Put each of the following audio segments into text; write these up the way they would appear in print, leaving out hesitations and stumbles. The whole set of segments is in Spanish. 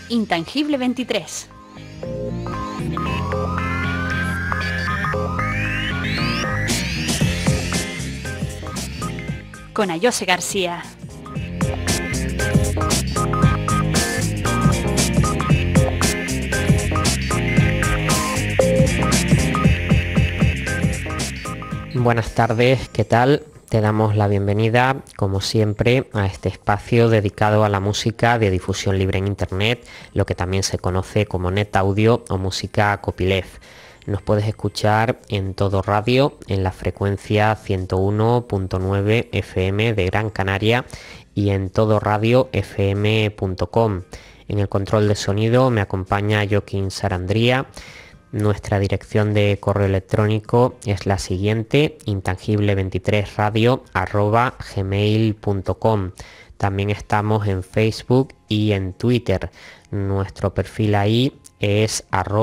Intangible 23. Con Ayose García. Buenas tardes, ¿qué tal? Te damos la bienvenida, como siempre, a este espacio dedicado a la música de difusión libre en Internet, lo que también se conoce como Net Audio o música copyleft. Nos puedes escuchar en Todo Radio, en la frecuencia 101.9 FM de Gran Canaria y en todoradiofm.com. En el control de sonido me acompaña Joaquín Sarandría. Nuestra dirección de correo electrónico es la siguiente: intangible23radio@gmail.com. También estamos en Facebook y en Twitter. Nuestro perfil ahí es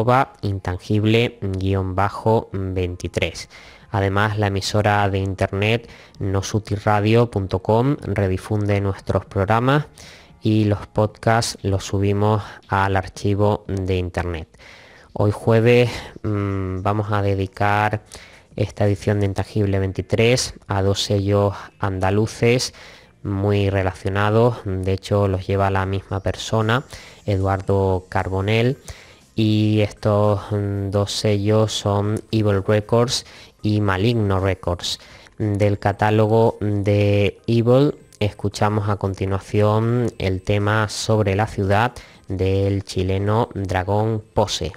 @intangible_23. Además, la emisora de internet nosutiradio.com redifunde nuestros programas y los podcasts los subimos al archivo de internet. Hoy jueves vamos a dedicar esta edición de Intangible 23 a dos sellos andaluces muy relacionados. De hecho, los lleva la misma persona, Eduardo Carbonell, y estos dos sellos son Evil Records y Maligno Records. Del catálogo de Evil escuchamos a continuación el tema Sobre la ciudad del chileno Dragón Pose.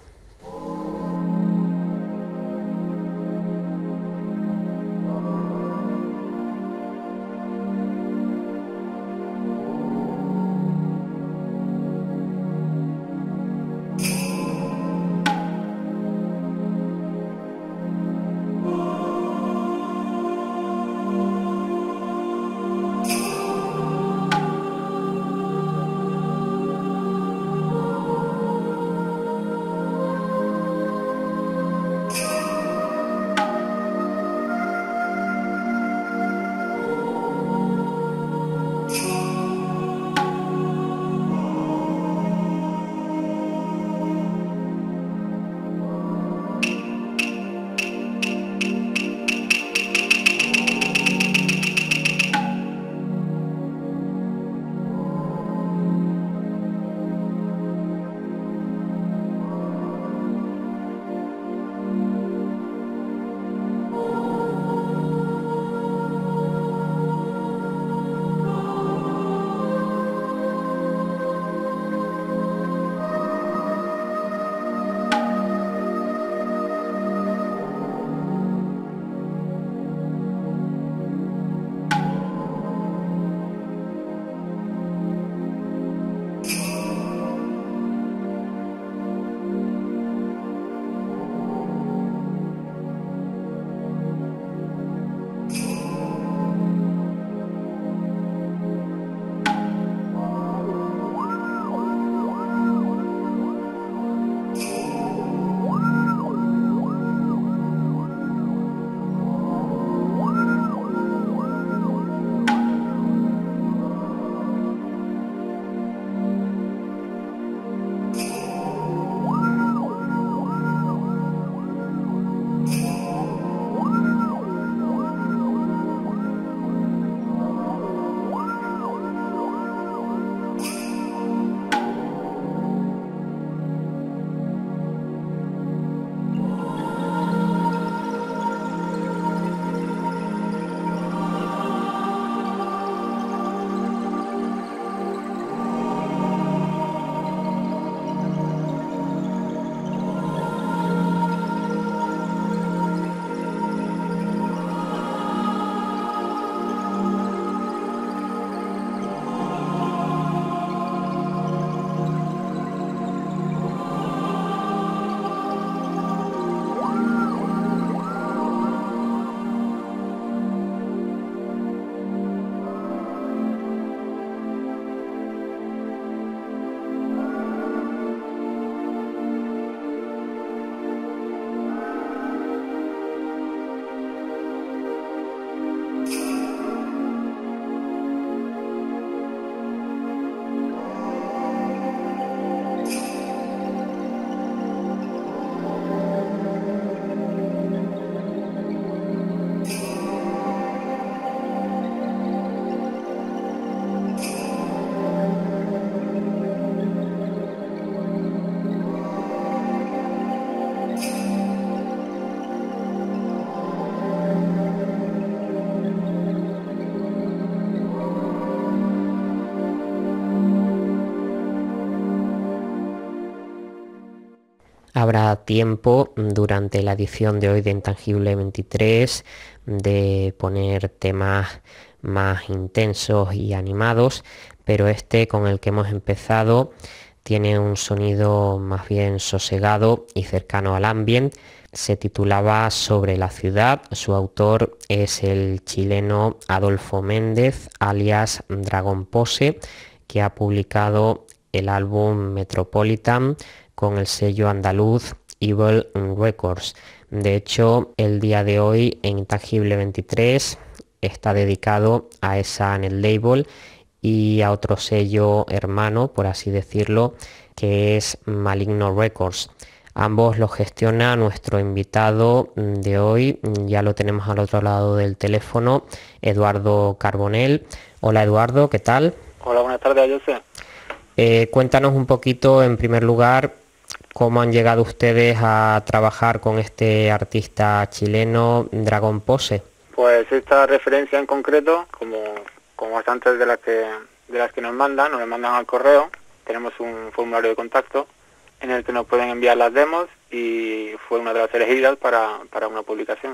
da tiempo durante la edición de hoy de Intangible 23 de poner temas más intensos y animados, pero este con el que hemos empezado tiene un sonido más bien sosegado y cercano al ambient. Se titulaba Sobre la ciudad. Su autor es el chileno Adolfo Méndez, alias Dragon Pose, que ha publicado el álbum Metropolitan con el sello andaluz Evil Records. De hecho, el día de hoy en Intangible 23 está dedicado a esa netlabel y a otro sello hermano, por así decirlo, que es Maligno Records. Ambos los gestiona nuestro invitado de hoy, ya lo tenemos al otro lado del teléfono, Eduardo Carbonell. Hola Eduardo, ¿qué tal? Hola, buenas tardes, José. Cuéntanos un poquito, en primer lugar, cómo han llegado ustedes a trabajar con este artista chileno, Dragon Pose. Pues esta referencia en concreto, como bastantes de las que nos mandan al correo, tenemos un formulario de contacto en el que nos pueden enviar las demos y fue una de las elegidas para una publicación.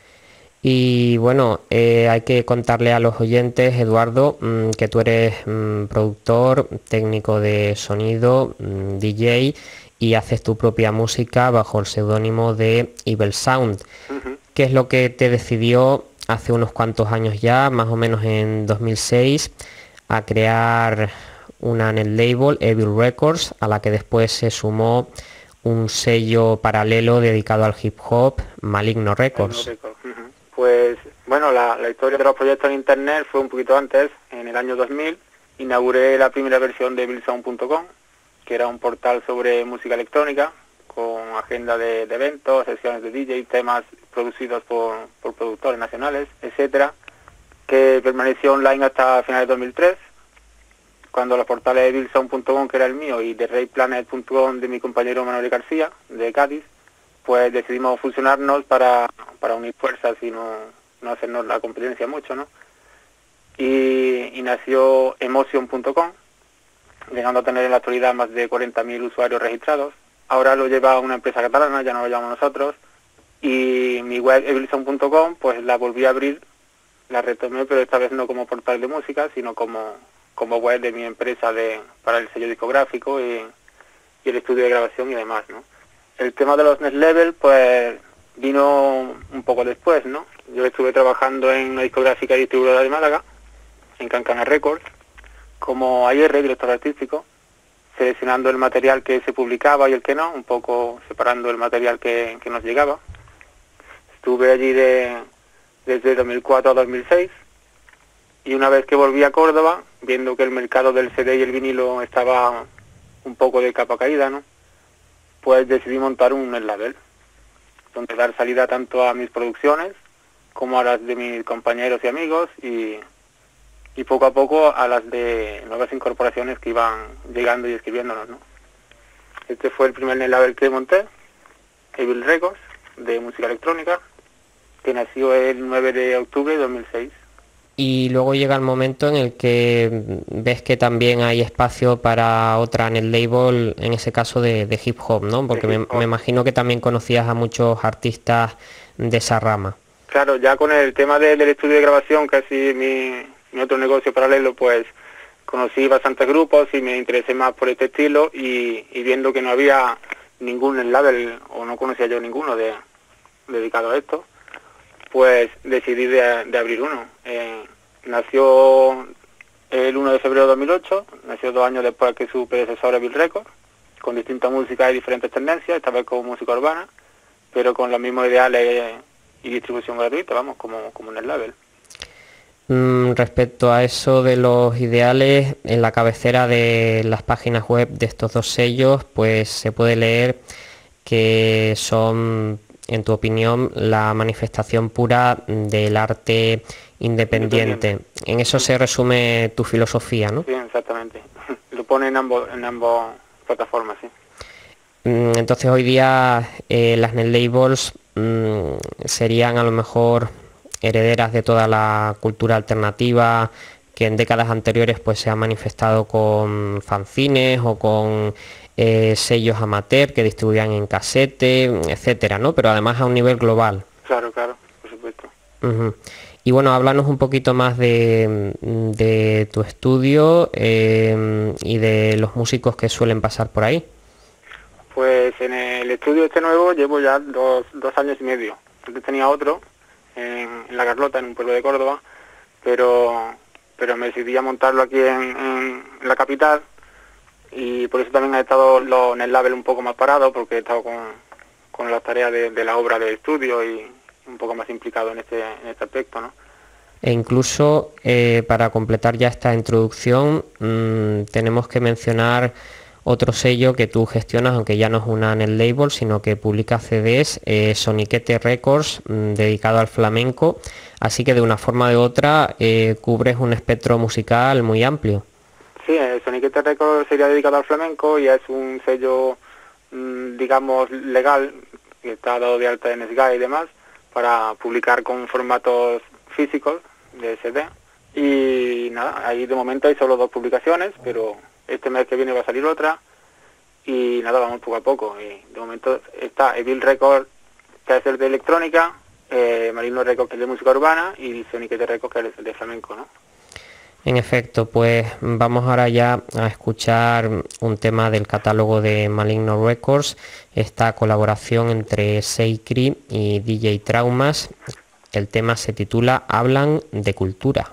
Y bueno, hay que contarle a los oyentes, Eduardo, que tú eres productor, técnico de sonido, DJ, y haces tu propia música bajo el seudónimo de Evil Sound. ¿Qué es lo que te decidió hace unos cuantos años ya, más o menos en 2006, a crear una netlabel, Evil Records, a la que después se sumó un sello paralelo dedicado al hip hop, Maligno Records? Pues bueno, la historia de los proyectos en internet fue un poquito antes. En el año 2000 inauguré la primera versión de evilsound.com, que era un portal sobre música electrónica con agenda de eventos, sesiones de DJ, temas producidos por productores nacionales, etcétera, que permaneció online hasta finales de 2003, cuando los portales de evilsound.com, que era el mío, y de rayplanet.com de mi compañero Manuel García, de Cádiz, pues decidimos fusionarnos para unir fuerzas y no hacernos la competencia mucho, ¿no? Y nació emotion.com, llegando a tener en la actualidad más de 40.000 usuarios registrados. Ahora lo lleva una empresa catalana, ya no lo llevamos nosotros, y mi web evilsound.com pues la volví a abrir, la retomé, pero esta vez no como portal de música, sino como web de mi empresa para el sello discográfico y el estudio de grabación y demás, ¿no? El tema de los netlabel pues vino un poco después, ¿no? Yo estuve trabajando en una discográfica y distribuidora de Málaga, en Cancana Records, como AR, director artístico, seleccionando el material que se publicaba y el que no, un poco separando el material que nos llegaba. Estuve allí desde 2004 a 2006, y una vez que volví a Córdoba, viendo que el mercado del CD y el vinilo estaba un poco de capa caída, ¿no?, pues decidí montar un netlabel, donde dar salida tanto a mis producciones como a las de mis compañeros y amigos, y poco a poco a las de nuevas incorporaciones que iban llegando y escribiéndonos, ¿no? Este fue el primer netlabel que monté, Evil Records, de música electrónica, que nació el 9 de octubre de 2006. Y luego llega el momento en el que ves que también hay espacio para otra netlabel, en ese caso de hip hop, ¿no? Porque me imagino que también conocías a muchos artistas de esa rama. Claro, ya con el tema del estudio de grabación, que es mi otro negocio paralelo, pues conocí bastantes grupos y me interesé más por este estilo, y viendo que no había ningún netlabel, o no conocía yo ninguno dedicado a esto, pues decidí de abrir uno. Nació el 1 de febrero de 2008, nació 2 años después que su predecesor Evil Records, con distintas músicas y diferentes tendencias, esta vez como música urbana, pero con los mismos ideales y distribución gratuita, vamos, como un netlabel. Respecto a eso de los ideales, en la cabecera de las páginas web de estos dos sellos, pues se puede leer que son, en tu opinión, la manifestación pura del arte independiente. En eso se resume tu filosofía, ¿no? Sí, exactamente. Lo pone en ambos plataformas, sí. Entonces hoy día las netlabels serían a lo mejor herederas de toda la cultura alternativa que en décadas anteriores pues se ha manifestado con fanzines o con sellos amateur que distribuían en casete, etcétera, ¿no? Pero además a un nivel global. Claro, por supuesto. Y bueno, háblanos un poquito más de tu estudio y de los músicos que suelen pasar por ahí. Pues en el estudio este nuevo llevo ya dos años y medio. Antes tenía otro en La Carlota, en un pueblo de Córdoba, pero me decidí a montarlo aquí en la capital, y por eso también he estado en el label un poco más parado, porque he estado con las tareas de la obra de estudio y un poco más implicado en este aspecto, ¿no? E incluso para completar ya esta introducción tenemos que mencionar otro sello que tú gestionas, aunque ya no es una Net Label, sino que publica CDs, Soniquete Records, dedicado al flamenco, así que de una forma u otra cubres un espectro musical muy amplio. Sí, Soniquete Records sería dedicado al flamenco y es un sello, digamos, legal, que está dado de alta en SGAE y demás, para publicar con formatos físicos de CD. Y nada, ahí de momento hay solo 2 publicaciones, pero este mes que viene va a salir otra, y nada, vamos poco a poco. Y de momento está Evil Records, que es el de electrónica, Maligno Records, que es de música urbana, y Soniquete Records, que es el de flamenco, ¿no? En efecto, pues vamos ahora ya a escuchar un tema del catálogo de Maligno Records, esta colaboración entre Seikri y DJ Traumas. El tema se titula Hablan de Cultura.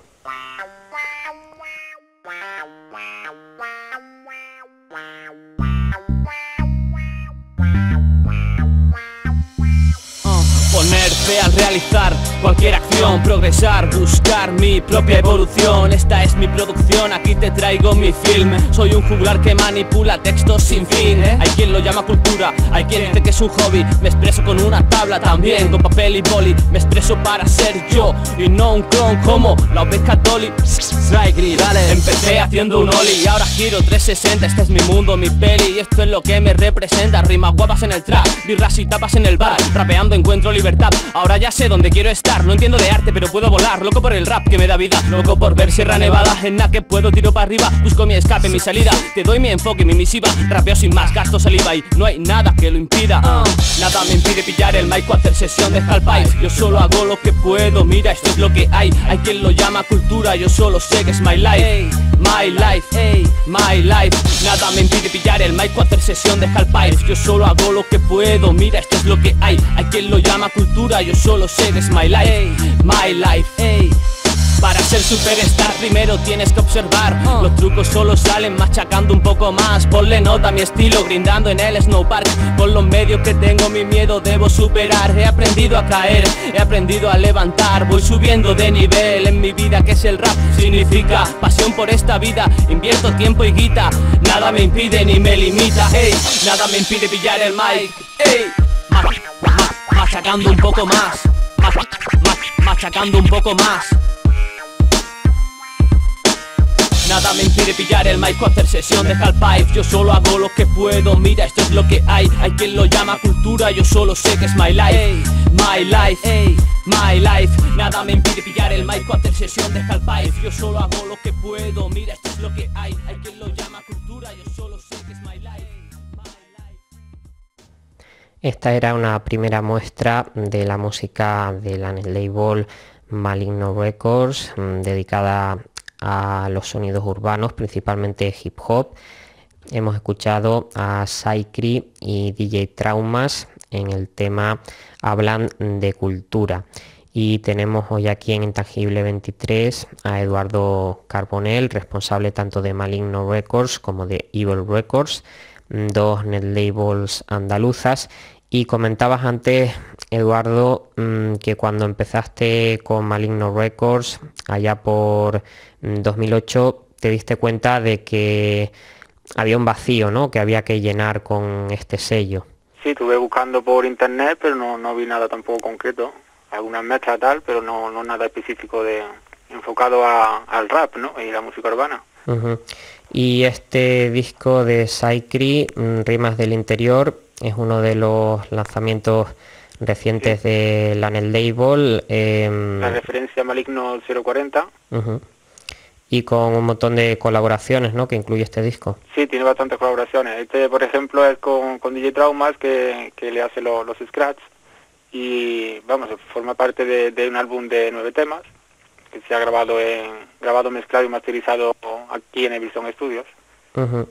Poner fe al realizar cualquier acción, progresar, buscar mi propia evolución. Esta es mi producción, aquí te traigo mi film. Soy un juglar que manipula textos sin fin. Hay quien lo llama cultura, hay quien dice que es un hobby. Me expreso con una tabla también, con papel y boli. Me expreso para ser yo y no un clon como la oveja Dolly. Dale. Empecé haciendo un ollie y ahora giro 360. Este es mi mundo, mi peli, y esto es lo que me representa. Rimas guapas en el trap, birras y tapas en el bar. Rapeando encuentro libertad, ahora ya sé dónde quiero estar. No entiendo de arte pero puedo volar, loco por el rap que me da vida, loco por ver Sierra Nevada. En la que puedo tiro para arriba, busco mi escape, mi salida. Te doy mi enfoque, mi misiva, rapeo sin más, gasto saliva y no hay nada que lo impida. Nada me impide pillar el mic o hacer sesión de half-pipe. Yo solo hago lo que puedo, mira esto es lo que hay. Hay quien lo llama cultura, yo solo sé que es my life. My life, my life. Nada me impide pillar el mic o hacer sesión de half-pipe. Yo solo hago lo que puedo, mira esto es lo que hay. Hay quien lo llama cultura, yo solo sé que es my life. My life, Para ser superstar primero tienes que observar. Los trucos solo salen machacando un poco más. Ponle nota a mi estilo, grindando en el snowpark. Con los medios que tengo mi miedo debo superar. He aprendido a caer, he aprendido a levantar. Voy subiendo de nivel en mi vida, que es el rap. Significa pasión por esta vida, invierto tiempo y guita. Nada me impide ni me limita, nada me impide pillar el mic, machacando un poco más, machacando un poco más. Nada me impide pillar el mic o hacer sesión de half-pipe. Yo solo hago lo que puedo, mira esto es lo que hay. Hay quien lo llama cultura, yo solo sé que es my life. My life, my life. Nada me impide pillar el mic o hacer sesión de half-pipe. Yo solo hago lo que puedo, mira esto es lo que hay. Hay quien lo llama cultura, yo solo sé que es my life. Esta era una primera muestra de la música de la Net Label Maligno Records, dedicada a los sonidos urbanos, principalmente hip hop. Hemos escuchado a Saikri y DJ Traumas en el tema Hablan de Cultura. Y tenemos hoy aquí en Intangible 23 a Eduardo Carbonell, responsable tanto de Maligno Records como de Evil Records, 2 Net Labels andaluzas. Y comentabas antes, Eduardo, que cuando empezaste con Maligno Records, allá por 2008, te diste cuenta de que había un vacío, ¿no?, que había que llenar con este sello. Sí, estuve buscando por internet, pero no vi nada tampoco concreto. Algunas mezclas tal, pero no nada específico enfocado al rap, ¿no?, y la música urbana. Y este disco de Saikri, Rimas del Interior, es uno de los lanzamientos recientes de la Net Label. La referencia Maligno 040. y con un montón de colaboraciones, ¿no?, que incluye este disco. Sí, tiene bastantes colaboraciones. Este, por ejemplo, es con DJ Traumas, que le hace los scratch, y vamos, forma parte de un álbum de 9 temas, que se ha grabado, mezclado y masterizado aquí en Evilson Studios. Uh-huh.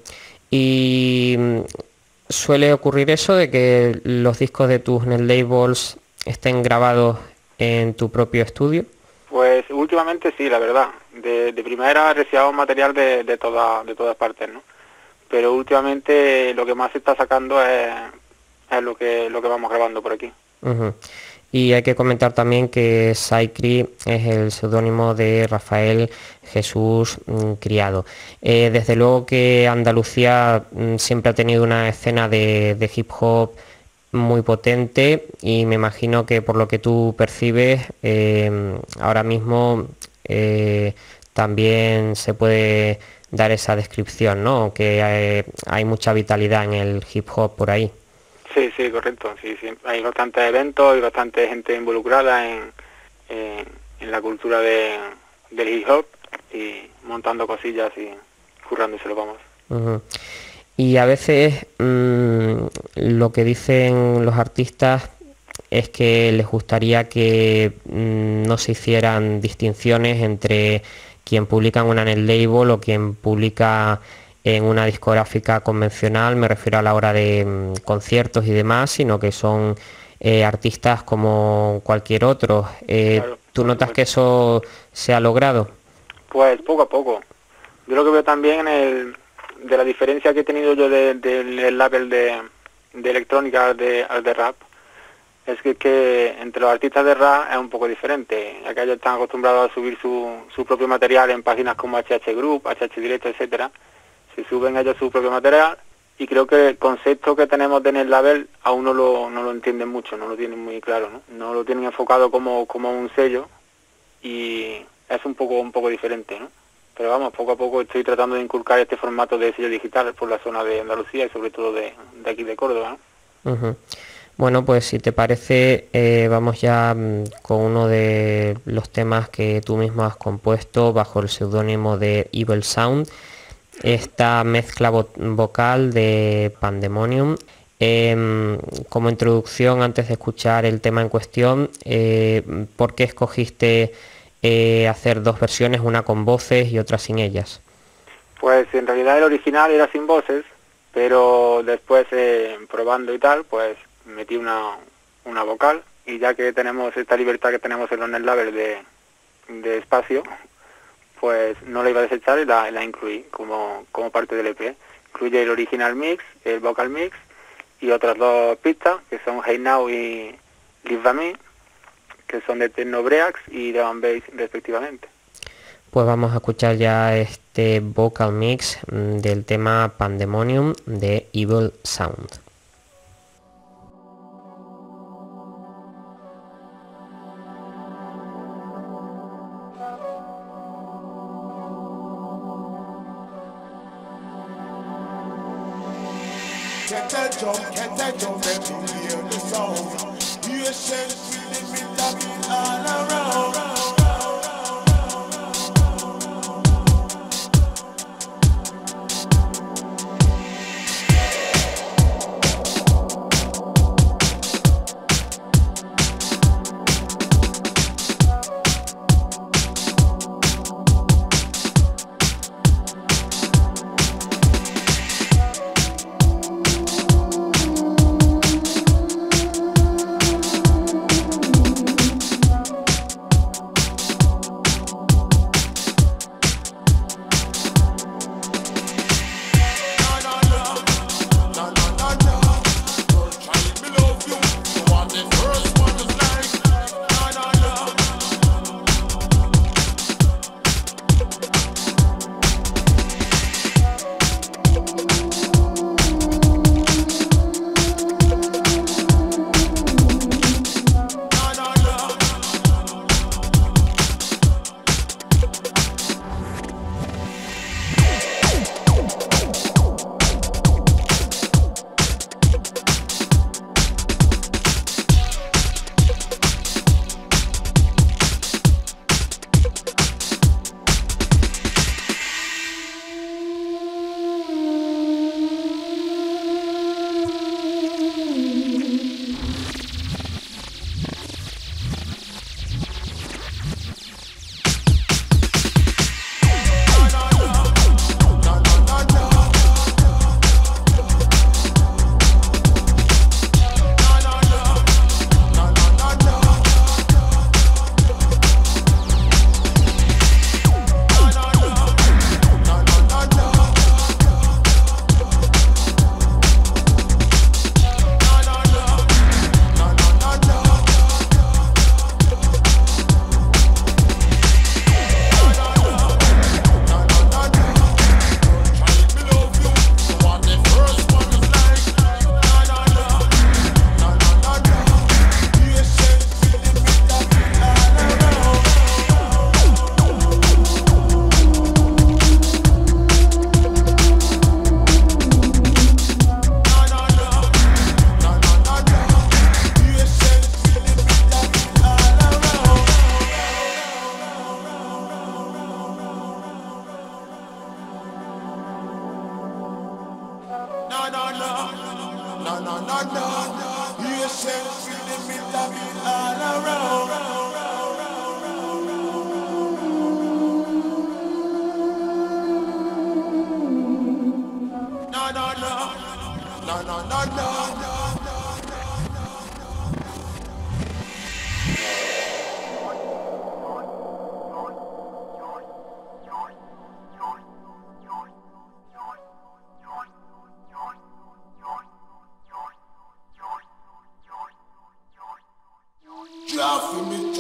Y suele ocurrir eso de que los discos de tus netlabels estén grabados en tu propio estudio. Pues últimamente sí, la verdad. De primera recibamos material de todas partes, ¿no? Pero últimamente lo que más se está sacando es lo que vamos grabando por aquí. Uh-huh. Y hay que comentar también que Saikri es el seudónimo de Rafael Jesús Criado. Desde luego que Andalucía siempre ha tenido una escena de hip hop muy potente, y me imagino que por lo que tú percibes ahora mismo también se puede dar esa descripción, ¿no?, que hay mucha vitalidad en el hip hop por ahí. Sí, correcto. Sí. Hay bastantes eventos y bastante gente involucrada en la cultura del hip hop, y montando cosillas y currándoselo, vamos. Uh-huh. Y a veces lo que dicen los artistas es que les gustaría que no se hicieran distinciones entre quien publica en una netlabel o quien publica en una discográfica convencional, me refiero a la hora de conciertos y demás, sino que son artistas como cualquier otro. Claro, ¿tú notas que eso se ha logrado? Pues poco a poco. Yo lo que veo también de la diferencia que he tenido yo del label de electrónica al de rap, es que entre los artistas de rap es un poco diferente, ya que ellos están acostumbrados a subir su propio material en páginas como HH Group, HH Directo, etcétera. Se suben ellos su propio material, y creo que el concepto que tenemos de netlabel aún no lo entienden mucho, no lo tienen muy claro, no lo tienen enfocado como un sello, y es un poco diferente, ¿no? Pero vamos, poco a poco estoy tratando de inculcar este formato de sello digital por la zona de Andalucía y sobre todo de aquí de Córdoba, ¿no? Uh-huh. Bueno, pues si te parece, vamos ya con uno de los temas que tú mismo has compuesto bajo el seudónimo de Evil Sound, esta mezcla vocal de Pandemonium. Como introducción, antes de escuchar el tema en cuestión, ¿por qué escogiste hacer dos versiones, una con voces y otra sin ellas? Pues en realidad el original era sin voces, pero después probando y tal, pues metí una vocal, y ya que tenemos esta libertad que tenemos en los netlabels de espacio, pues no la iba a desechar y la incluí como parte del EP. Incluye el original mix, el vocal mix y otras dos pistas que son Hey Now y Live By Me, que son de Techno Breaks y de Drum Bass respectivamente. Pues vamos a escuchar ya este vocal mix del tema Pandemonium de Evil Sound. Can't that jump, let me hear the song. You essentially me loving all around.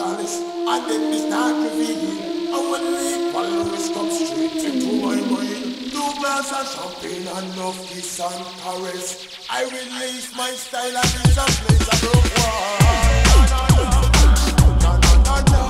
chalice, and then me start revealing. And when the lyrics come straight into my mind, 2 glasses of champagne and enough kiss and caress, I release my style and it's a place I broke one. Na na na na.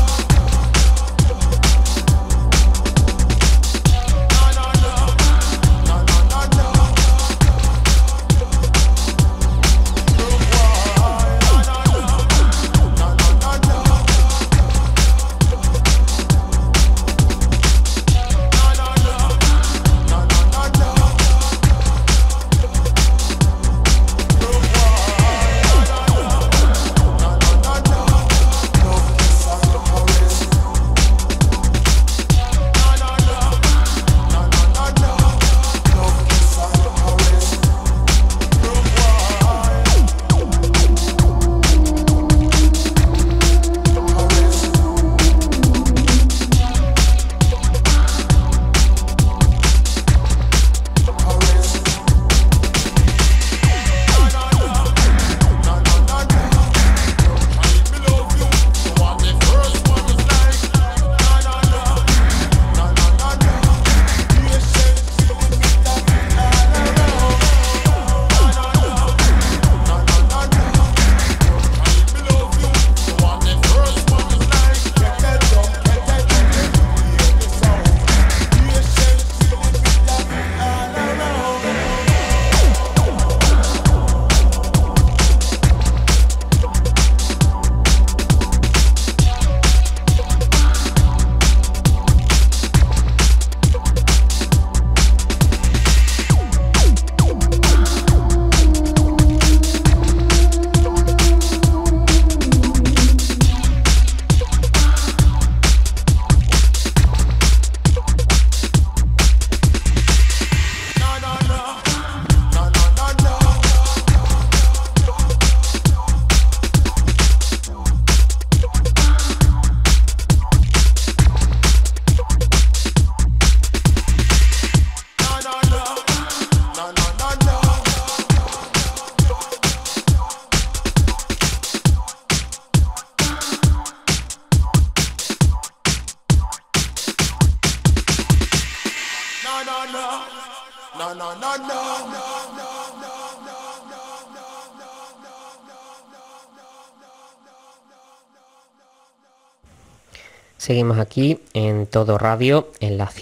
Seguimos aquí en Todo Radio, en la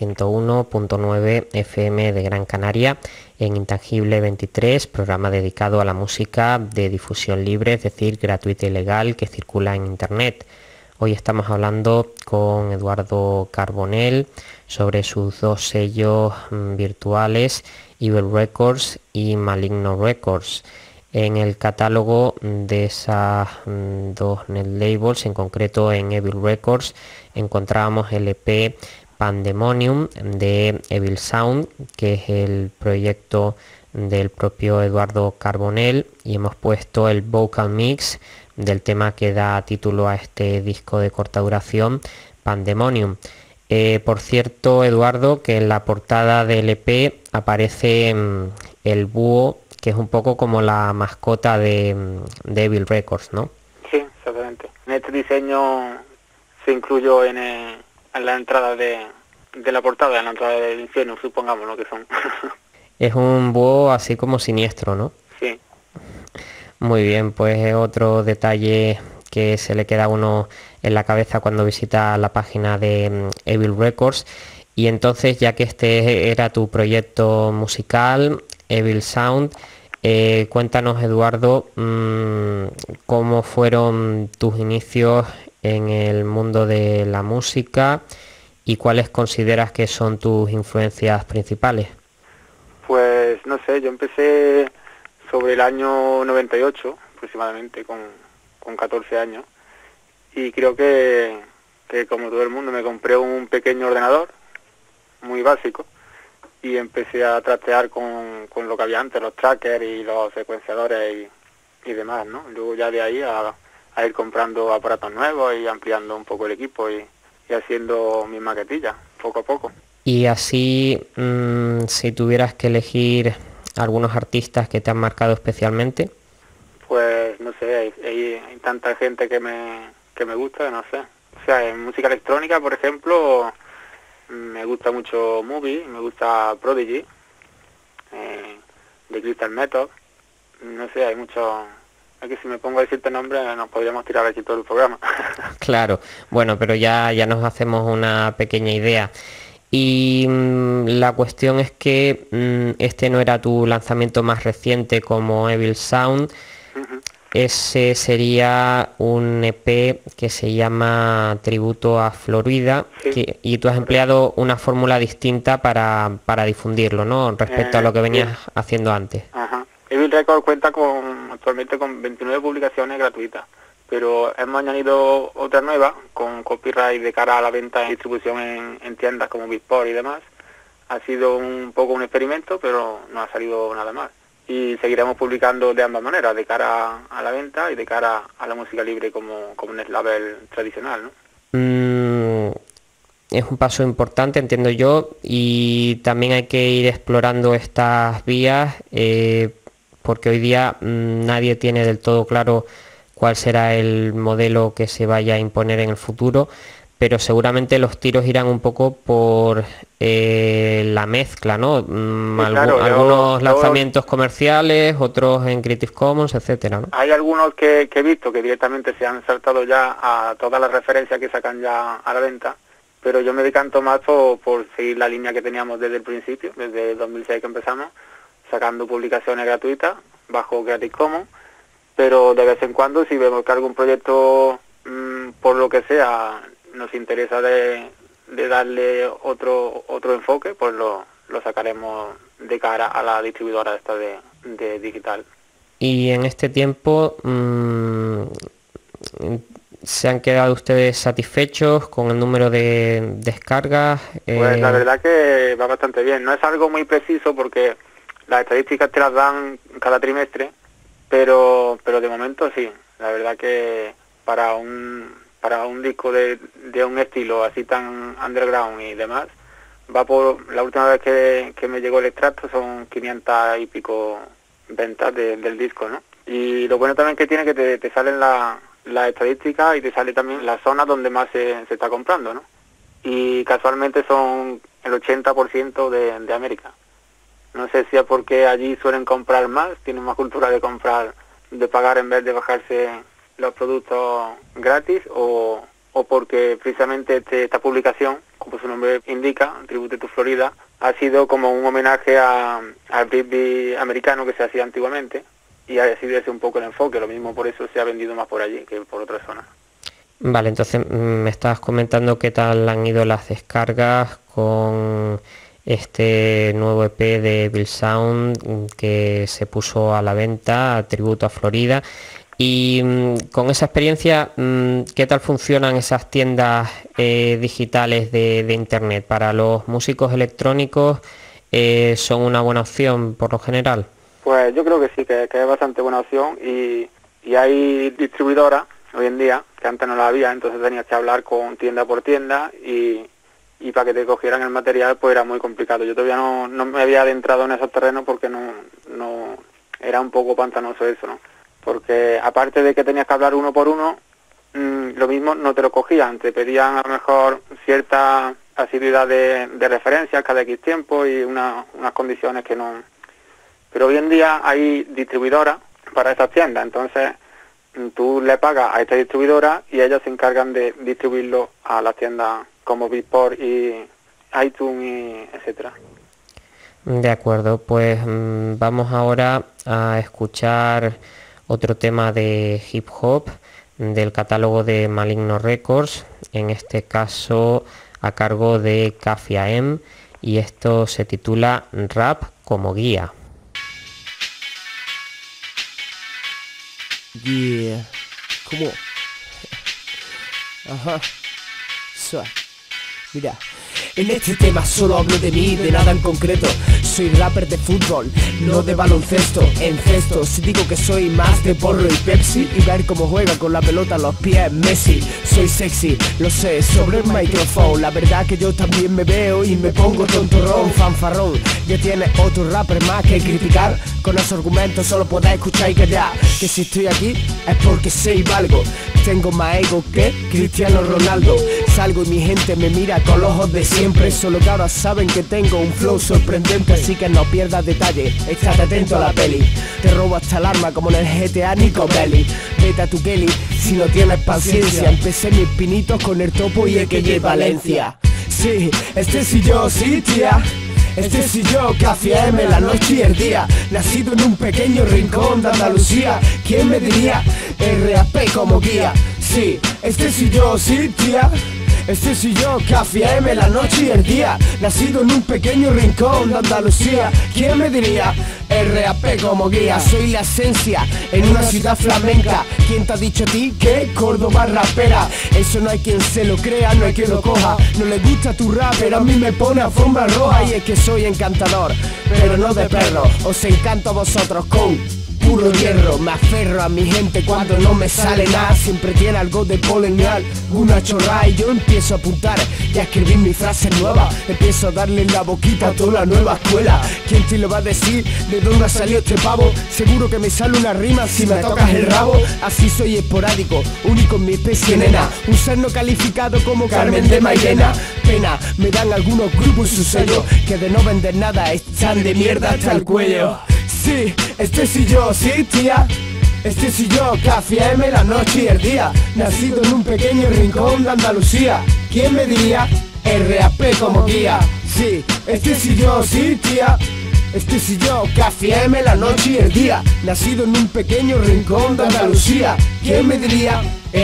101.9 FM de Gran Canaria, en Intangible 23, programa dedicado a la música de difusión libre, es decir, gratuita y legal, que circula en Internet. Hoy estamos hablando con Eduardo Carbonell sobre sus 2 sellos virtuales, Evil Records y Maligno Records. En el catálogo de esas 2 net labels, en concreto en Evil Records, encontrábamos el EP Pandemonium de Evil Sound, que es el proyecto del propio Eduardo Carbonell, y hemos puesto el vocal mix del tema que da título a este disco de corta duración, Pandemonium. Por cierto, Eduardo, que en la portada del EP aparece el búho, que es un poco como la mascota de Evil Records, ¿no? Sí, exactamente. En este diseño se incluyó en la entrada de la portada, en la entrada del infierno, supongamos lo que son. Es un búho así como siniestro, ¿no? Sí. Muy bien, pues es otro detalle que se le queda a uno en la cabeza cuando visita la página de Evil Records. Y entonces, ya que este era tu proyecto musical, Evil Sound, cuéntanos, Eduardo, cómo fueron tus inicios en el mundo de la música y cuáles consideras que son tus influencias principales. Pues no sé, yo empecé sobre el año 98 aproximadamente, con 14 años, y creo que como todo el mundo me compré un pequeño ordenador muy básico y empecé a trastear con lo que había antes, los trackers y los secuenciadores y demás, ¿no? Luego ya de ahí a ir comprando aparatos nuevos y ampliando un poco el equipo y haciendo mis maquetillas poco a poco. Y así, si tuvieras que elegir algunos artistas que te han marcado especialmente. Pues no sé, hay tanta gente que que me gusta, no sé. O sea, en música electrónica, por ejemplo, me gusta mucho Movie, me gusta Prodigy, de Crystal Method. No sé, hay mucho... Aquí si me pongo a decirte nombres nos podríamos tirar aquí todo el programa. Claro, bueno, pero ya nos hacemos una pequeña idea. Y la cuestión es que este no era tu lanzamiento más reciente como Evil Sound. Ese sería un EP que se llama Tributo a Florida, Sí. y tú has empleado una fórmula distinta para difundirlo, ¿no? Respecto a lo que venías haciendo antes. Ajá. Evil Record cuenta actualmente con 29 publicaciones gratuitas, pero hemos añadido otra nueva con copyright de cara a la venta y distribución en tiendas como Beatport y demás. Ha sido un poco un experimento, pero no ha salido nada más. Y seguiremos publicando de ambas maneras, de cara a la venta y de cara a la música libre como en el label tradicional, ¿no? Es un paso importante, entiendo yo, y también hay que ir explorando estas vías, porque hoy día nadie tiene del todo claro cuál será el modelo que se vaya a imponer en el futuro, pero seguramente los tiros irán un poco por la mezcla, ¿no? Claro, algunos lanzamientos comerciales, otros en Creative Commons, etcétera, ¿no? Hay algunos que he visto que directamente se han saltado ya a todas las referencias que sacan ya a la venta, pero yo me decanto más por seguir la línea que teníamos desde el principio, desde 2006 que empezamos, sacando publicaciones gratuitas bajo Creative Commons, pero de vez en cuando si vemos que algún proyecto, por lo que sea, nos interesa de darle otro enfoque, pues lo sacaremos de cara a la distribuidora esta de digital. Y en este tiempo, ¿se han quedado ustedes satisfechos con el número de descargas? Pues la verdad que va bastante bien. No es algo muy preciso porque las estadísticas te las dan cada trimestre, pero de momento sí. La verdad que para un disco de un estilo así tan underground y demás, va por... La última vez que me llegó el extracto son 500 y pico ventas del disco, ¿no? Y lo bueno también que tiene que te salen las estadísticas y te sale también la zona donde más se está comprando, ¿no? Y casualmente son el 80% de América. No sé si es porque allí suelen comprar más, tienen más cultura de comprar, de pagar en vez de bajarse los productos gratis, o porque precisamente esta publicación, como su nombre indica, Tributo to Florida, ha sido como un homenaje al breakbeat americano que se hacía antiguamente, y ha sido ese un poco el enfoque. Lo mismo, por eso se ha vendido más por allí que por otras zonas. Vale, entonces me estabas comentando qué tal han ido las descargas con este nuevo EP de Evil Sound que se puso a la venta, Tributo a Florida. Y con esa experiencia, ¿qué tal funcionan esas tiendas digitales de internet? ¿Para los músicos electrónicos son una buena opción por lo general? Pues yo creo que sí, que es bastante buena opción, y hay distribuidoras hoy en día, que antes no la había, entonces tenías que hablar con tienda por tienda y para que te cogieran el material pues era muy complicado. Yo todavía no me había adentrado en esos terrenos porque no era un poco pantanoso eso, ¿no? Porque aparte de que tenías que hablar uno por uno, lo mismo no te lo cogían, te pedían a lo mejor cierta asiduidad de referencias cada X tiempo y unas condiciones que no... Pero hoy en día hay distribuidoras para esas tiendas, entonces tú le pagas a esta distribuidora y ellos se encargan de distribuirlo a las tiendas como Beatport y iTunes y etcétera. De acuerdo, pues vamos ahora a escuchar otro tema de hip hop del catálogo de Maligno Records, en este caso a cargo de Kafia M, y esto se titula Rap como guía. Yeah, ¿cómo? Ajá, mira, en este tema solo hablo de mí, de nada en concreto. Soy rapper de fútbol, no de baloncesto. En cestos digo que soy más de porro y Pepsi, y ver cómo juega con la pelota a los pies Messi. Soy sexy, lo sé, sobre el micrófono. La verdad que yo también me veo y me pongo tontorrón, fanfarrón. Ya tiene otro rapper más que criticar. Con esos argumentos solo podéis escuchar y callar. Que si estoy aquí es porque sé y valgo. Tengo más ego que Cristiano Ronaldo. Salgo y mi gente me mira con los ojos de siempre. Solo que ahora saben que tengo un flow sorprendente. Así que no pierdas detalle, estate atento a la peli. Te robo hasta el arma como en el GTA Nico Belly. Vete a tu Kelly si no tienes paciencia. Empecé mis pinitos con el Topo y el que Valencia. Sí, este soy yo, sí tía. Este soy yo, Café FM, la noche y el día. Nacido en un pequeño rincón de Andalucía. ¿Quién me diría? RAP como guía. Sí, este soy yo, sí tía. Este soy yo, Café FM, la noche y el día. Nacido en un pequeño rincón de Andalucía. ¿Quién me diría? RAP como guía. Soy la esencia en una ciudad flamenca. ¿Quién te ha dicho a ti que Córdoba rapera? Eso no hay quien se lo crea, no hay quien lo coja. No le gusta tu rap, pero a mí me pone alfombra roja. Y es que soy encantador, pero no de perro. Os encanto a vosotros con puro hierro. Me aferro a mi gente cuando no me sale nada. Siempre tiene algo de polenial, una chorra. Y yo empiezo a apuntar y a escribir mi frase nueva. Empiezo a darle en la boquita a toda la nueva escuela. ¿Quién te lo va a decir? ¿De dónde ha salido este pavo? Seguro que me sale una rima si me tocas el rabo. Así soy esporádico, único en mi especie, nena. Un ser no calificado como Carmen de Mairena. Pena, me dan algunos grupos su sello, que de no vender nada están de mierda hasta el cuello. Sí, este soy yo, sí tía. Este soy yo, Café FM, la noche y el día. Nacido en un pequeño rincón de Andalucía. ¿Quién me diría? RAP como guía. Sí, este soy yo, sí tía. Este soy yo, Café FM, la noche y el día. Nacido en un pequeño rincón de Andalucía. ¿Quién me diría?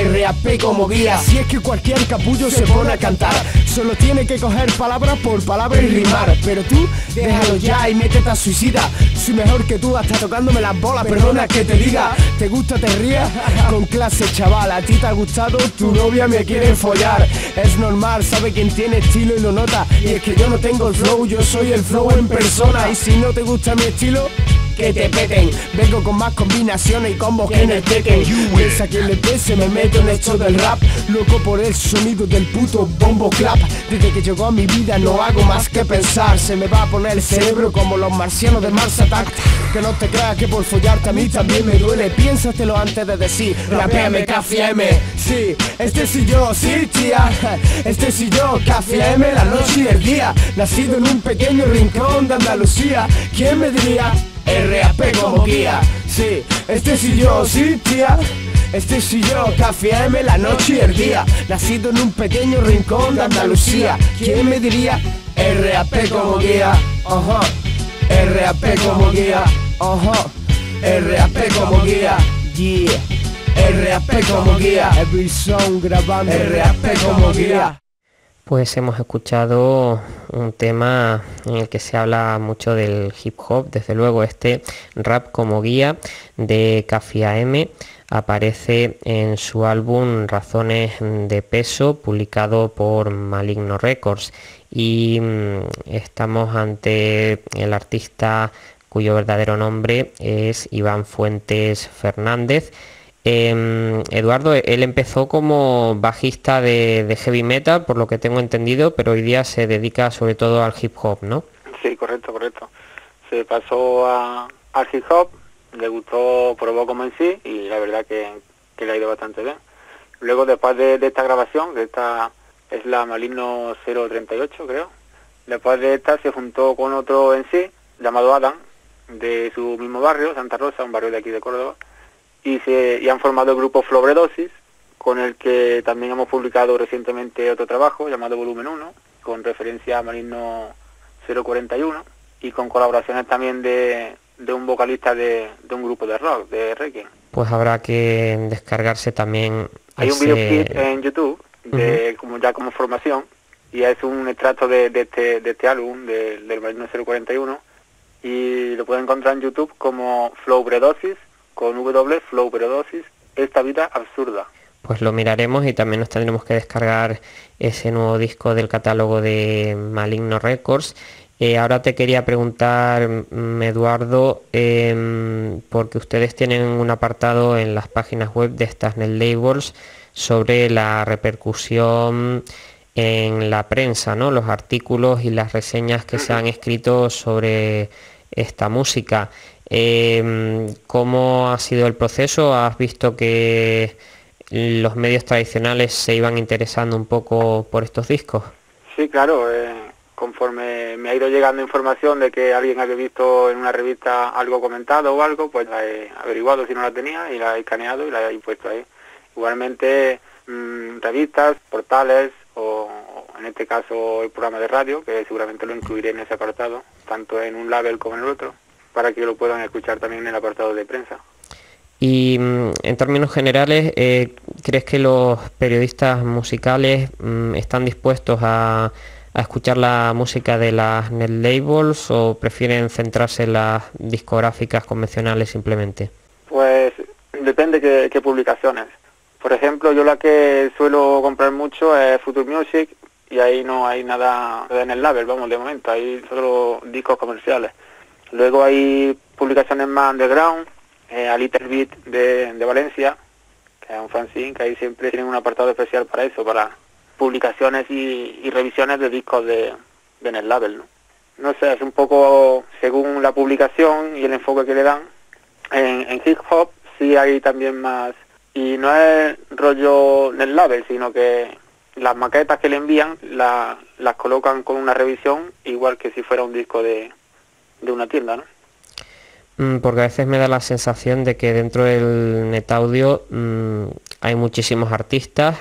RAP como guía. Si es que cualquier capullo se pone a cantar, solo tiene que coger palabra por palabra y rimar. Pero tú, déjalo ya y métete a suicida. Soy mejor que tú hasta tocándome las bolas. Perdona que te diga, ¿te gusta, te rías? Con clase, chaval, a ti te ha gustado, tu novia me quiere follar. Es normal, sabe quien tiene estilo y lo nota. Y es que yo no tengo el flow, yo soy el flow en persona. Y si no te gusta mi estilo, que te peten. Vengo con más combinaciones y combos que en el Tekken. Piensa que le pese, me meto en esto del rap. Loco por el sonido del puto bombo clap. Desde que llegó a mi vida no hago más que pensar. Se me va a poner el cerebro como los marcianos de Mars Attack. Que no te creas que por follarte a mí también me duele. Piénsatelo antes de decir rapeame, Café FM. Sí, este soy yo, sí tía. Este soy yo, Café FM, la noche y el día. Nacido en un pequeño rincón de Andalucía. ¿Quién me diría? RAP como guía. Sí, este soy yo, sí tía. Este soy yo, Café FM, la noche y el día. Nacido en un pequeño rincón de Andalucía. ¿Quién me diría? RAP como guía. Ajá. RAP como guía. Ajá. RAP como guía. Yeah. RAP como guía. Every song grabando. RAP como guía. Pues hemos escuchado un tema en el que se habla mucho del hip hop. Desde luego este rap como guía de Café AM aparece en su álbum Razones de Peso, publicado por Maligno Records, y estamos ante el artista cuyo verdadero nombre es Iván Fuentes Fernández. Eduardo, él empezó como bajista de heavy metal, por lo que tengo entendido, pero hoy día se dedica sobre todo al hip hop, ¿no? Sí, correcto. Se pasó al hip hop, le gustó, probó como en sí, y la verdad que le ha ido bastante bien. Luego, después de esta grabación, que esta es la Maligno 038, creo, después de esta se juntó con otro en sí, llamado Adam, de su mismo barrio, Santa Rosa, un barrio de aquí de Córdoba, y han formado el grupo Flobredosis, con el que también hemos publicado recientemente otro trabajo llamado Volumen 1, con referencia a Maligno 041, y con colaboraciones también de un vocalista de un grupo de rock, de Requiem. Pues habrá que descargarse también. Hay un videoclip en YouTube, como formación, y es un extracto de este álbum, del Maligno 041, y lo pueden encontrar en YouTube como Flobredosis, con W, Flobredosis, esta vida absurda. Pues lo miraremos y también nos tendremos que descargar ese nuevo disco del catálogo de Maligno Records. Ahora te quería preguntar, Eduardo, porque ustedes tienen un apartado en las páginas web de estas Net Labels sobre la repercusión en la prensa, ¿no? Los artículos y las reseñas que se han escrito sobre esta música. ¿Cómo ha sido el proceso? ¿Has visto que los medios tradicionales se iban interesando un poco por estos discos. Sí, claro, conforme me ha ido llegando información de que alguien había visto en una revista algo comentado o algo, pues la he averiguado si no la tenía y la he escaneado y la he puesto ahí. Igualmente revistas, portales o en este caso el programa de radio, que seguramente lo incluiré en ese apartado, tanto en un label como en el otro, para que lo puedan escuchar también en el apartado de prensa. Y en términos generales, ¿crees que los periodistas musicales están dispuestos a escuchar la música de las net labels o prefieren centrarse en las discográficas convencionales simplemente? Pues depende qué publicaciones. Por ejemplo, yo la que suelo comprar mucho es Future Music y ahí no hay nada en el label, vamos, de momento, hay solo discos comerciales. Luego hay publicaciones más underground, a Little Bit de Valencia, que es un fanzine, que ahí siempre tienen un apartado especial para eso, para publicaciones y revisiones de discos de net label, ¿no? No sé, es un poco según la publicación y el enfoque que le dan. En hip hop sí hay también más, y no es rollo net label, sino que las maquetas que le envían las colocan con una revisión, igual que si fuera un disco de una tienda, ¿no? Porque a veces me da la sensación de que dentro del net audio hay muchísimos artistas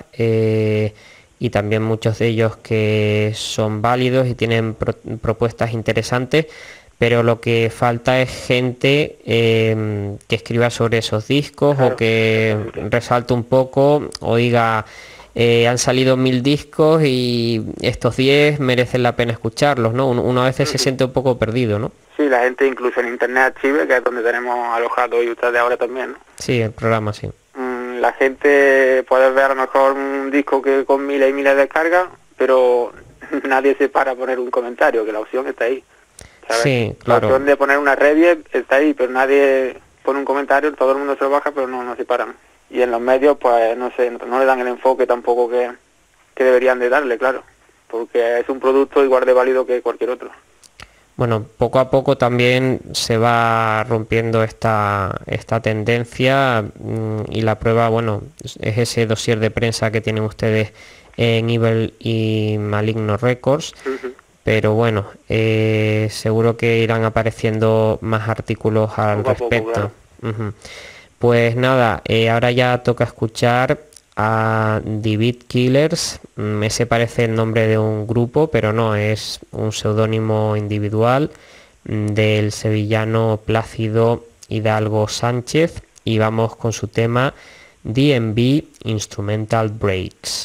y también muchos de ellos que son válidos y tienen propuestas interesantes, pero lo que falta es gente que escriba sobre esos discos, claro, o que resalte un poco o diga han salido 1000 discos y estos 10 merecen la pena escucharlos, ¿no? Uno a veces se siente un poco perdido, ¿no? Sí, la gente incluso en Internet Archive, que es donde tenemos alojado y ustedes ahora también, ¿no? Sí, el programa, sí. La gente puede ver a lo mejor un disco que con miles y miles de descargas, pero nadie se para a poner un comentario, que la opción está ahí, ¿sabes? Sí, claro. La opción de poner una review está ahí, pero nadie pone un comentario, todo el mundo se lo baja, pero no se paran. Y en los medios, pues, no sé, no le dan el enfoque tampoco que deberían de darle, claro, porque es un producto igual de válido que cualquier otro. Bueno, poco a poco también se va rompiendo esta tendencia y la prueba, bueno, es ese dossier de prensa que tienen ustedes en Evil y Maligno Records, pero bueno, seguro que irán apareciendo más artículos al respecto. Claro. Pues nada, ahora ya toca escuchar a The Beat Killers. Ese parece el nombre de un grupo, pero no, es un seudónimo individual del sevillano Plácido Hidalgo Sánchez, y vamos con su tema D&B Instrumental Breaks.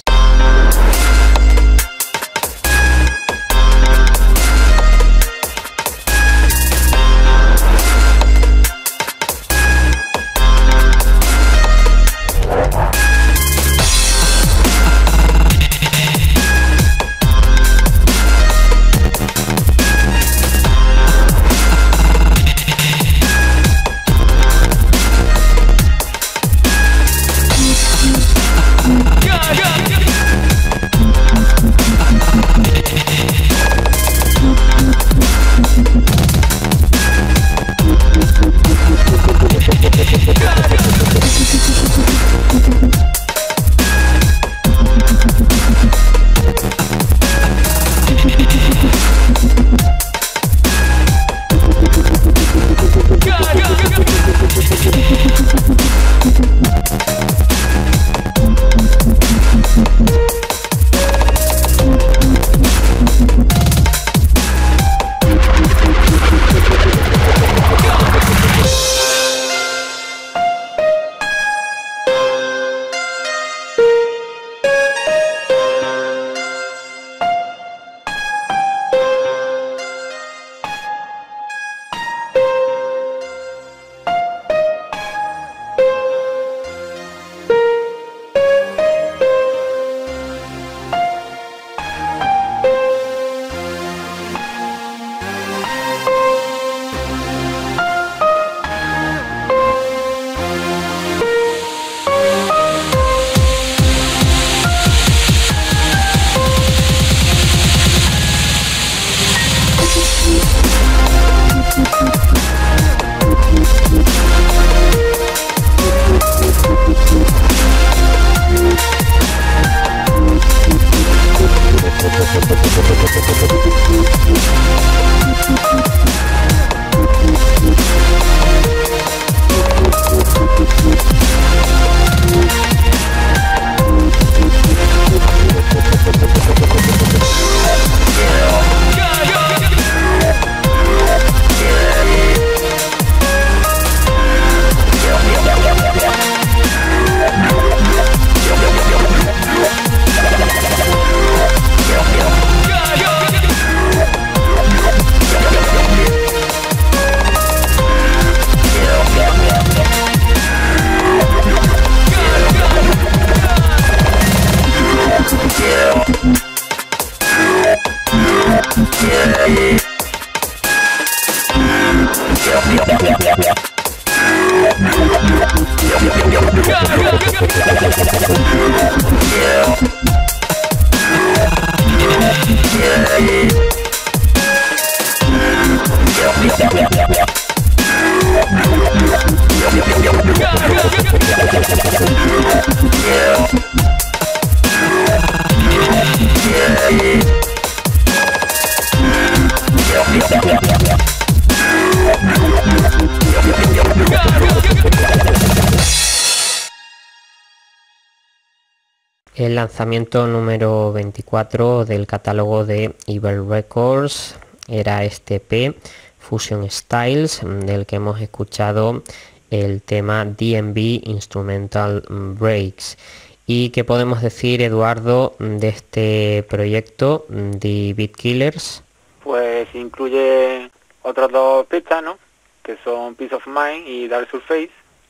El lanzamiento número 24 del catálogo de Evil Records era este EP, Fusion Styles, del que hemos escuchado el tema DnB Instrumental Breaks. ¿Y qué podemos decir, Eduardo, de este proyecto, The Beat Killers? Pues incluye otras dos pistas, ¿no? Que son Peace of Mind y Dark Surface.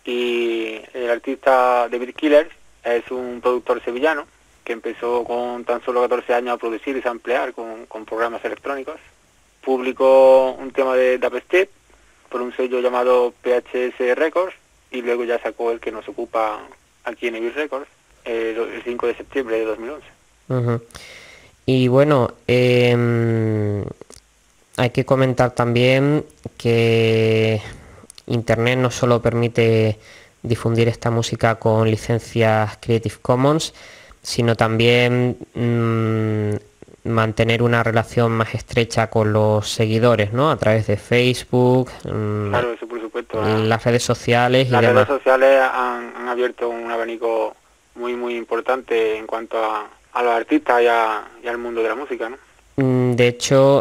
Y el artista The Beat Killers es un productor sevillano que empezó con tan solo 14 años a producir y samplear con programas electrónicos. Publicó un tema de dubstep por un sello llamado PHS Records y luego ya sacó el que nos ocupa aquí en Evil Records el 5 de septiembre de 2011. Uh-huh. Y bueno, hay que comentar también que Internet no solo permite difundir esta música con licencias Creative Commons, sino también mantener una relación más estrecha con los seguidores, ¿no? A través de Facebook, claro, eso por supuesto. Las redes sociales y las demás. redes sociales han abierto un abanico muy importante en cuanto a los artistas y al mundo de la música, ¿no? De hecho,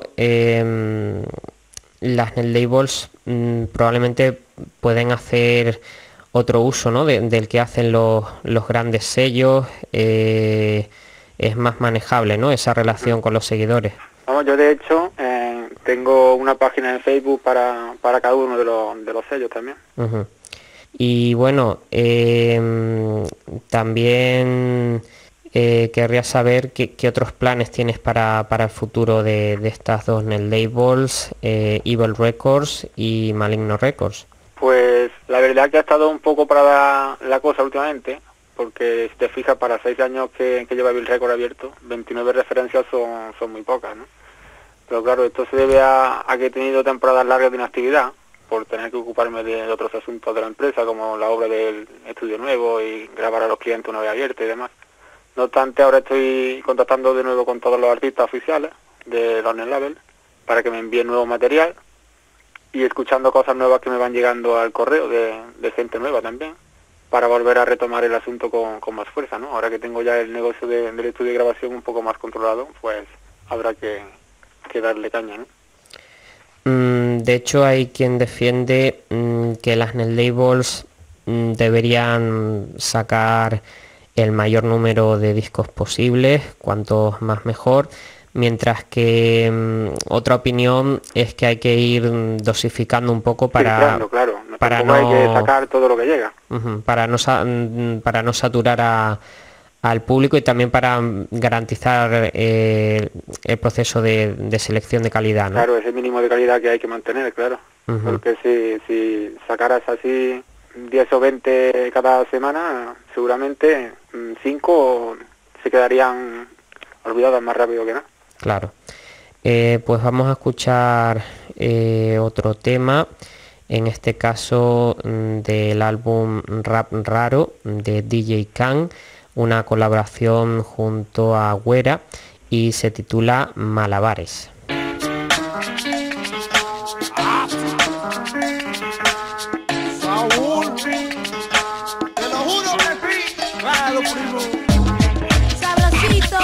las netlabels probablemente pueden hacer otro uso, ¿no? del que hacen los grandes sellos. Es más manejable, ¿no? Esa relación con los seguidores. Vamos, yo de hecho tengo una página en Facebook para cada uno de los sellos también. Uh-huh. Y bueno, también querría saber qué otros planes tienes para el futuro de estas dos netlabels, Evil Records y Maligno Records. Pues la verdad que ha estado un poco parada la cosa últimamente, porque si te fijas, para 6 años que lleva Evil Records abierto, 29 referencias son muy pocas, ¿no? Pero claro, esto se debe a que he tenido temporadas largas de inactividad, por tener que ocuparme de otros asuntos de la empresa, como la obra del estudio nuevo y grabar a los clientes una vez abierta y demás. No obstante, ahora estoy contactando de nuevo con todos los artistas oficiales de los netlabels para que me envíen nuevo material y escuchando cosas nuevas que me van llegando al correo de gente nueva también, para volver a retomar el asunto con más fuerza, ¿no? Ahora que tengo ya el negocio del estudio de grabación un poco más controlado, pues habrá que darle caña, ¿no? De hecho, hay quien defiende que las netlabels deberían sacar el mayor número de discos posibles, cuantos más mejor, mientras que otra opinión es que hay que ir dosificando un poco para no hay que sacar todo lo que llega. Para no saturar al público y también para garantizar el proceso de selección de calidad, ¿no? Claro, ese mínimo de calidad que hay que mantener, claro. Porque si sacaras así 10 o 20 cada semana, seguramente 5 se quedarían olvidadas más rápido que nada. Claro. Pues vamos a escuchar otro tema, en este caso del álbum Rap Raro de DJ Khan, una colaboración junto a Güera, y se titula Malabares. Saúl, te lo juro que sí. Claro, primo. Sabrosito.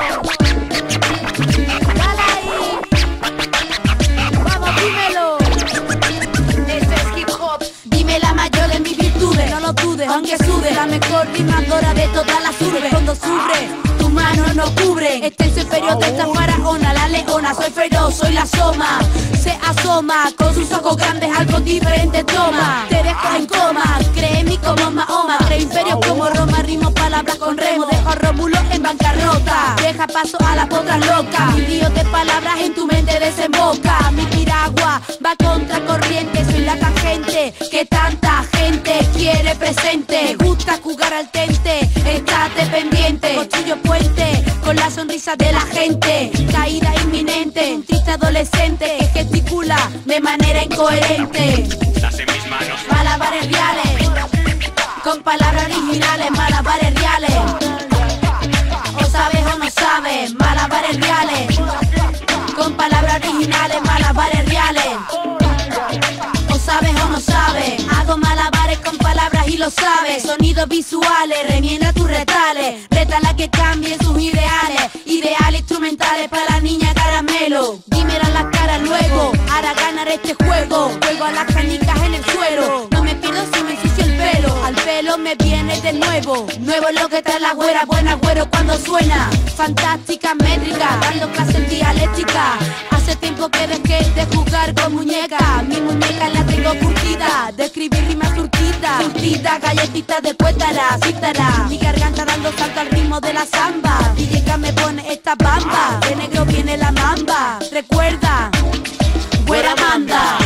Dale ahí. Vamos, dímelo. Esto es hip hop. Dime la mayor de mis virtudes. No lo dudes, aunque sude. La mejor rimadora de todas las urbes. Cuando sube, tu mano no cubre. Extenso imperio de esta faraona, la leona. Soy feroz, soy la soma. Se asoma con sus ojos grandes, algo diferente toma. Te dejo en coma, cree en mí como Mahoma. Creo imperios como Roma, rimo palabras con remo. Dejo a Rómulo en bancarrota. Deja paso a las potras locas. Mi lío de palabras en tu mente desemboca. Mi piragua va contra corriente. Soy la tangente que tanta gente quiere presente. Me gusta jugar al tente, estate pendiente. Construyo puente con la sonrisa de la gente. Caída inminente, un triste adolescente que gesticula de manera incoherente. Malabares reales, con palabras originales. Malabares reales, o sabes o no sabes. Malabares reales, con palabras originales. Malabares reales, o sabes o no sabes. Hago malabares con palabras y lo sabes. Sonidos visuales, remienda tus retales. Rétala que cambien sus ideales. Ideales instrumentales para la niña caramelo. Dímelo a la cara luego, hará ganar este juego. Juego a las canicas en el suelo. No me pierdo si me ensucio el pelo. Al pelo me viene de nuevo. Nuevo es lo que trae la güera, buena güero cuando suena. Fantástica métrica, dando clase en dialéctica. Hace tiempo que dejé de jugar con muñeca. Mi muñeca la tengo curtida, de escribir rimas surtidas. Surtida, galletitas de cuétara, cítara. Mi garganta dando salto al ritmo de la samba. DJ que me pone esta bamba. De negro viene la mamba. Recuerda, güera manda.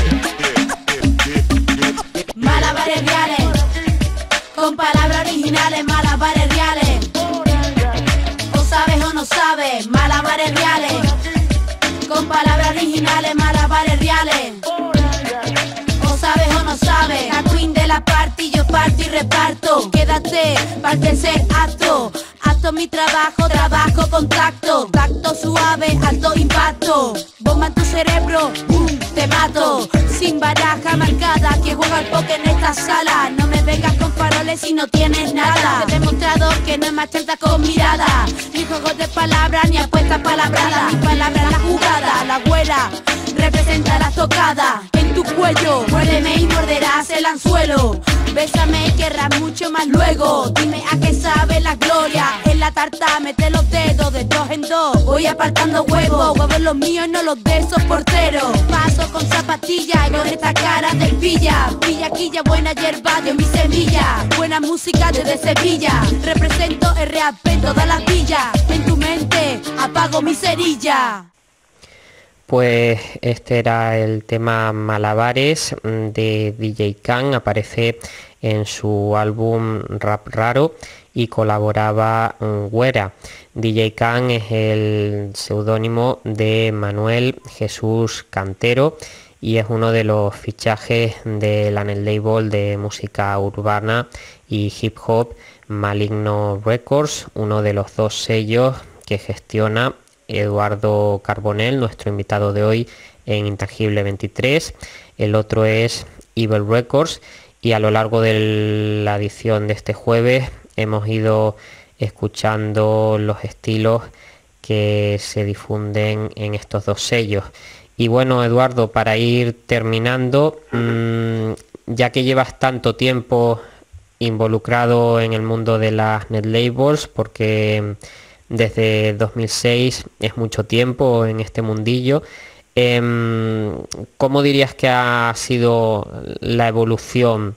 Malabares reales, con palabras originales. Malabares reales, o sabes o no sabes. Malabares reales, con palabras originales. Malabares reales, o sabes o no sabes. La queen de la party, yo parto y reparto. Quédate, parte ser acto. Acto mi trabajo, trabajo con tacto. Tacto suave, alto impacto. Bomba en tu cerebro, boom, te mato. Sin baraja marcada, que juega al póker en esta sala. No me vengas con faroles si no tienes nada. Te he demostrado que no es más chanza con mirada. Ni juegos de palabras, ni apuestas palabradas. Mi palabra es la jugada, la güera representa la tocada. En tu cuello, muérdeme y morderás el anzuelo. Bésame y querrás mucho más luego. Dime a qué sabe la gloria. En la tarta mete los dedos de dos en dos. Voy apartando huevos, huevos los míos, no los de esos porteros. Paso con zapatillas y con esta cara de pilla. Pillaquilla, buena hierba de mi semilla. Buena música desde Sevilla. Represento el rap en todas las villas. En tu mente apago mi cerilla. Pues este era el tema Malabares de DJ Khan. Aparece en su álbum Rap Raro y colaboraba Güera. DJ Khan es el seudónimo de Manuel Jesús Cantero y es uno de los fichajes del label de música urbana y hip hop Maligno Records, uno de los dos sellos que gestiona Eduardo Carbonell, nuestro invitado de hoy en Intangible 23. El otro es Evil Records y a lo largo de la edición de este jueves hemos ido escuchando los estilos que se difunden en estos dos sellos. Y bueno, Eduardo, para ir terminando, ya que llevas tanto tiempo involucrado en el mundo de las net labels, porque desde 2006 es mucho tiempo en este mundillo, ¿cómo dirías que ha sido la evolución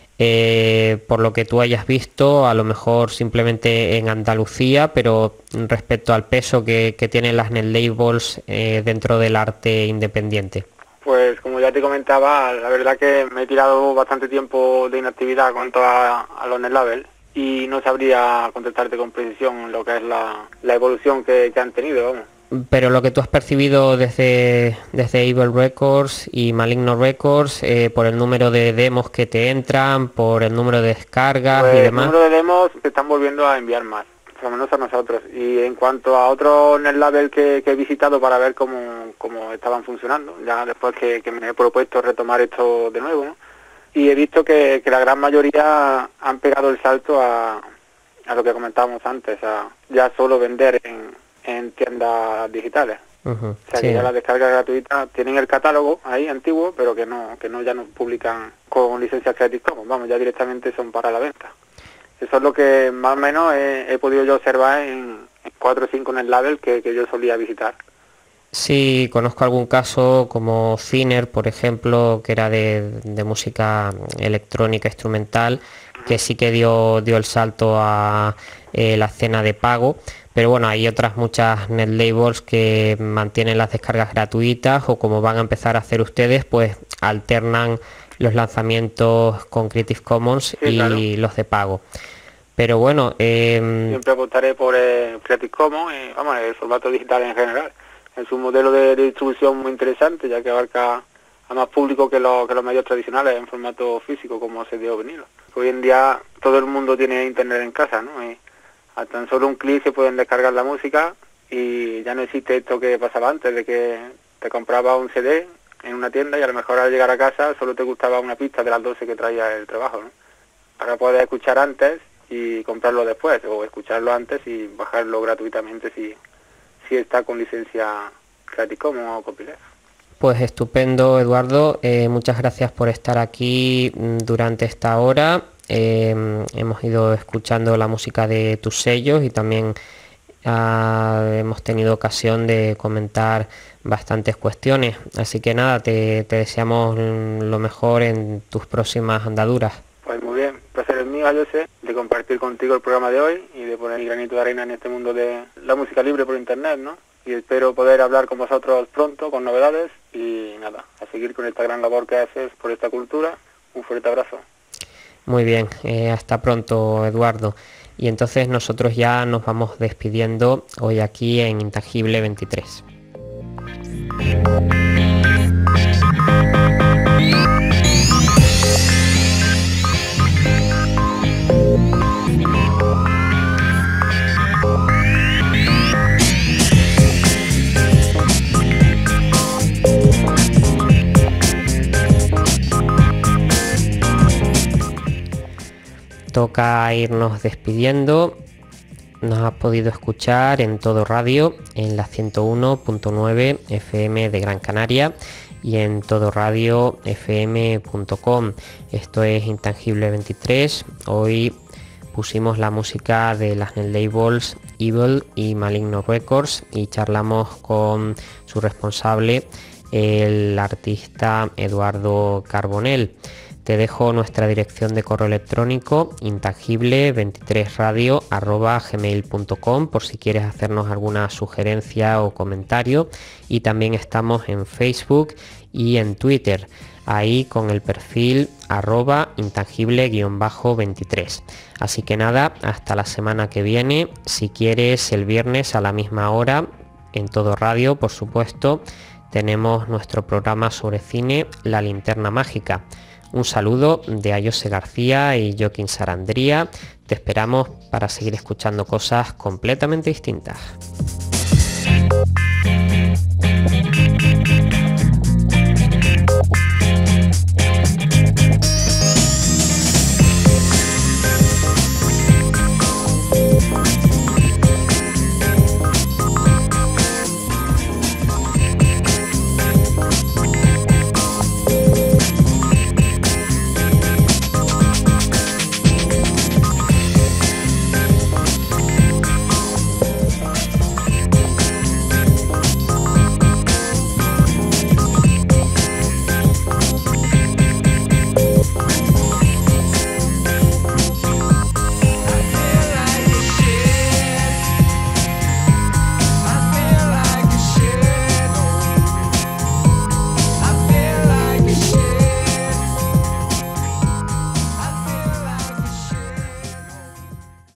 por lo que tú hayas visto, a lo mejor simplemente en Andalucía, pero respecto al peso que tienen las net labels dentro del arte independiente? Pues como ya te comentaba, la verdad que me he tirado bastante tiempo de inactividad en cuanto a los net labels y no sabría contestarte con precisión lo que es la evolución que han tenido, vamos. Pero lo que tú has percibido desde Evil Records y Maligno Records, por el número de demos que te entran, por el número de descargas pues y demás. El número de demos se están volviendo a enviar más. O lo menos a nosotros. Y en cuanto a otros net label que he visitado para ver cómo estaban funcionando, ya después que me he propuesto retomar esto de nuevo, ¿no? Y he visto que la gran mayoría han pegado el salto a lo que comentábamos antes, a ya solo vender en tiendas digitales. O sea, que ya la descarga gratuita, tienen el catálogo ahí antiguo, pero que ya no publican con licencias Creative Commons, vamos, ya directamente son para la venta. Eso es lo que más o menos he podido yo observar en 4 o 5 net label que yo solía visitar. Sí, conozco algún caso como Ciner, por ejemplo, que era de música electrónica instrumental, que sí que dio el salto a la escena de pago, pero bueno, hay otras muchas net labels que mantienen las descargas gratuitas, o como van a empezar a hacer ustedes, pues alternan los lanzamientos con Creative Commons, sí, y claro, los de pago. Pero bueno, siempre apostaré por Creative Commons, vamos, el formato digital en general. Es un modelo de distribución muy interesante, ya que abarca a más público que los medios tradicionales en formato físico, como CD o vinilo. Hoy en día todo el mundo tiene internet en casa, ¿no? Y a tan solo un clic se pueden descargar la música, y ya no existe esto que pasaba antes, de que te comprabas un CD en una tienda y a lo mejor al llegar a casa solo te gustaba una pista de las 12 que traía el trabajo, ¿no? Ahora puedes escuchar antes y comprarlo después, o escucharlo antes y bajarlo gratuitamente si está con licencia Creative Commons o Copyleft. Pues estupendo, Eduardo. Muchas gracias por estar aquí durante esta hora. Hemos ido escuchando la música de tus sellos y también hemos tenido ocasión de comentar bastantes cuestiones. Así que nada, te deseamos lo mejor en tus próximas andaduras. Pues muy bien, placer es mío, José, de compartir contigo el programa de hoy y de poner mi granito de arena en este mundo de la música libre por internet, ¿no? Y espero poder hablar con vosotros pronto, con novedades, y nada, a seguir con esta gran labor que haces por esta cultura. Un fuerte abrazo. Muy bien, hasta pronto, Eduardo. Y entonces nosotros ya nos vamos despidiendo hoy aquí en Intangible 23. Toca irnos despidiendo. Nos has podido escuchar en Todo Radio, en la 101.9 FM de Gran Canaria y en todoradiofm.com. Esto es Intangible 23. Hoy pusimos la música de las net labels Evil y Maligno Records y charlamos con su responsable, el artista Eduardo Carbonell. Te dejo nuestra dirección de correo electrónico intangible23radio@gmail.com por si quieres hacernos alguna sugerencia o comentario, y también estamos en Facebook y en Twitter, ahí con el perfil @intangible_23. Así que nada, hasta la semana que viene. Si quieres, el viernes a la misma hora en Todo Radio, por supuesto, tenemos nuestro programa sobre cine, La Linterna Mágica. Un saludo de Ayose García y Joaquín Sarandría. Te esperamos para seguir escuchando cosas completamente distintas.